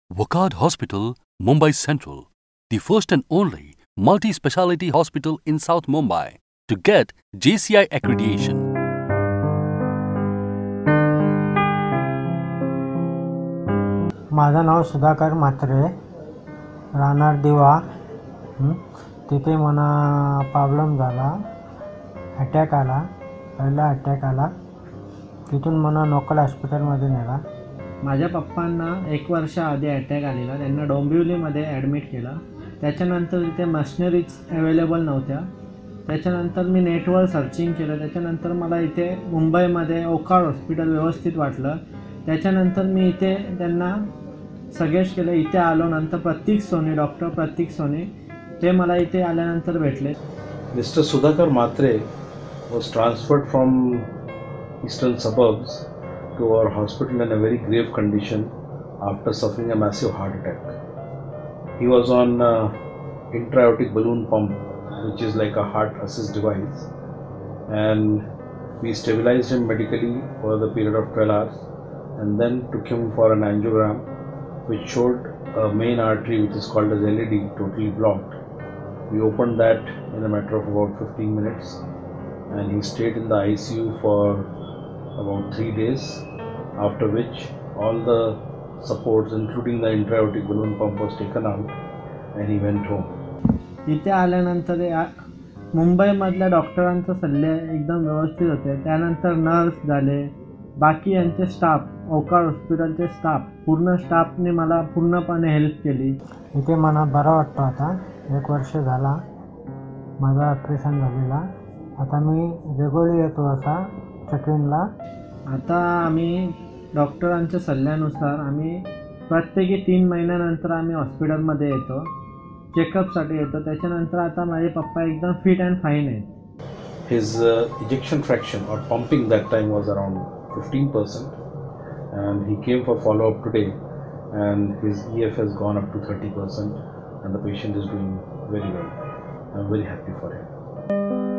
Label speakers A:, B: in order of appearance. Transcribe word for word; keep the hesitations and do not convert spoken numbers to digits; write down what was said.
A: Wockhardt Hospital, Mumbai Central, the first and only multi-speciality hospital in South Mumbai to get J C I accreditation.
B: माझं नाव सुधाकर म्हात्रे, राहणार दिवा. तिथे मला problem झाला, attack आला. पहिला अटॅक आला, तिथून मला लोकल हॉस्पिटलमध्ये नेला.
C: माझ्या पप्पांना एक वर्ष आधी अटॅक आलेला. त्यांना डोंबिवलीमध्ये ॲडमिट केलं. त्याच्यानंतर तिथे मशिनरीज अवेलेबल नव्हत्या. त्याच्यानंतर मी नेटवर सर्चिंग केलं. त्याच्यानंतर मला इथे मुंबईमध्ये वॉकहार्ट हॉस्पिटल व्यवस्थित वाटलं. त्याच्यानंतर मी इथे त्यांना सजेस्ट केलं. इथे आलो. नंतर प्रतीक सोनी, डॉक्टर प्रतीक सोनी, ते मला इथे आल्यानंतर भेटले.
D: Mister Sudharkar Mhatre was transferred from eastern suburbs to our hospital in a very grave condition after suffering a massive heart attack. He was on uh, intra-aortic balloon pump, which is like a heart assist device, and we stabilized him medically for the period of twelve hours and then took him for an angiogram which showed a main artery which is called as L A D totally blocked. We opened that in a matter of about fifteen minutes and he stayed in the I C U for about three days, after which all the supports including the intra-aortic balloon pump was taken out and he went home.
C: इथे आल्यानंतर मुंबईमधल्या डॉक्टरांचे सल्ले एकदम व्यवस्थित होते. त्यानंतर nurse झाले, बाकी यांचे स्टाफ, वॉकहार्ट हॉस्पिटलचे स्टाफ, पूर्ण स्टाफने मला पूर्णपणे हेल्प केली.
B: इथे मला बरं वाटतं. आता एक वर्ष झाला माझं ऑपरेशन झालेला. आता मी रेग्युलर येतो असा चेकिंगला.
C: आता आम्ही डॉक्टरांच्या सल्ल्यानुसार आम्ही प्रत्येकी तीन महिन्यानंतर आम्ही हॉस्पिटलमध्ये येतो, चेकअपसाठी येतो. त्याच्यानंतर आता माझे पप्पा एकदम फिट अँड फाईन आहेत.
D: His uh, ejection fraction or pumping that time was around fifteen percent and he came for follow-up today and his E F has gone up to thirty percent and the patient is doing very well. I'm very happy for him.